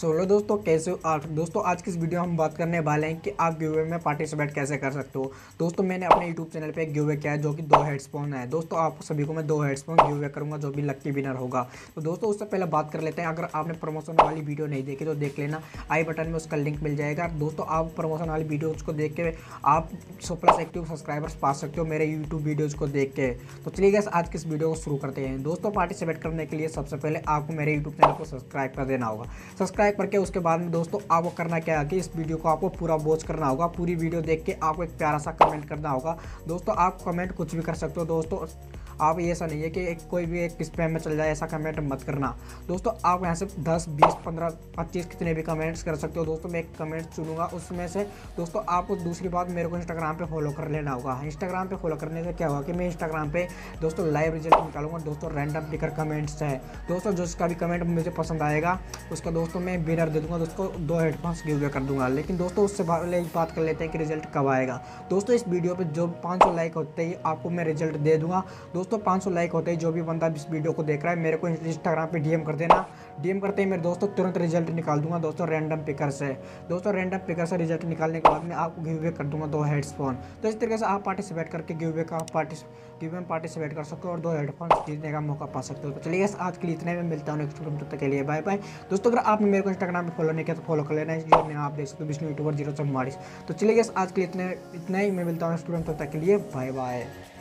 Hello दोस्तों, कैसे हो आप दोस्तों। आज की इस वीडियो में हम बात करने वाले हैं कि आप गिव अवे में पार्टिसिपेट कैसे कर सकते हो। दोस्तों मैंने अपने यूट्यूब चैनल पे एक गिव अवे किया है जो कि 2 हेडफोन है। दोस्तों आप सभी को मैं 2 हेडफोन गिव अवे करूंगा जो भी लक्की विनर होगा। तो दोस्तों उससे पहले बात कर लेते हैं। अगर आपने प्रमोशन वाली वीडियो नहीं देखी तो देख लेना, आई बटन में उसका लिंक मिल जाएगा। दोस्तों आप प्रमोशन वाली वीडियोज़ को देख के आप 100+ एक्टिव सब्सक्राइबर्स पा सकते हो मेरे यूट्यूब वीडियोज़ को देख के। तो चलिए गाइस आज की इस वीडियो को शुरू करते हैं। दोस्तों पार्टिसिपेट करने के लिए सबसे पहले आपको मेरे यूट्यूब चैनल को सब्सक्राइब कर देना होगा। सब्सक्राइब करके उसके बाद दोस्तों आपको करना क्या है कि इस वीडियो को आपको पूरा वॉच करना होगा। पूरी वीडियो देख के आपको एक प्यारा सा कमेंट करना होगा। दोस्तों आप कमेंट कुछ भी कर सकते हो। दोस्तों आप ऐसा नहीं है कि कोई भी एक स्पैम में चल जाए, ऐसा कमेंट मत करना। दोस्तों आप यहाँ से 10, 20, 15, 25 कितने भी कमेंट्स कर सकते हो। दोस्तों मैं एक कमेंट चुनूंगा उसमें से। दोस्तों आपको दूसरी बात, मेरे को इंस्टाग्राम पे फॉलो कर लेना होगा। इंस्टाग्राम पे फॉलो करने से क्या होगा कि मैं इंस्टाग्राम पे दोस्तों लाइव रिजल्ट निकालूंगा। दोस्तों रैंडम पिकर कमेंट्स है। दोस्तों जिसका भी कमेंट मुझे पसंद आएगा उसका दोस्तों मैं विनर दे दूंगा। दोस्तों 2 हेडफोन्स गिव अवे कर दूंगा। लेकिन दोस्तों उससे पहले बात कर लेते हैं कि रिजल्ट कब आएगा। दोस्तों इस वीडियो पे जो 500 लाइक होते ही आपको मैं रिजल्ट दे दूंगा। दोस्तों 500 लाइक होते ही जो भी बंदा इस वीडियो को देख रहा है मेरे को इंस्टाग्राम पे डीएम कर देना। डीएम करते ही मेरे दोस्तों तुरंत रिजल्ट निकाल दूंगा दोस्तों रैंडम पिकर से। दोस्तों रैंडम पिकर से रिजल्ट निकालने के बाद मैं आपको गिव अवे कर दूंगा 2 हेडफोन। तो इस तरीके से आप पार्टिसिपेट करके गिव अवे में पार्टिसिपेट कर सकते हो और 2 हेडफोन जीतने का मौका पा सकते हो। तो चलिए आज के लिए इतने में मिलता हूँ नेक्स्ट वीडियो में। तब तक के लिए बाय बाय। दोस्तों अगर आपने मेरे को इंस्टाग्राम पे फॉलो नहीं किया तो फॉलो कर लेना। इस यूजर आप देख सकते हो विष्णु यूट्यूबर 044। तो चलिए आज के लिए इतना ही मैं मिलता हूँ नेक्स्ट वीडियो में। तब तक के लिए बाय बाय।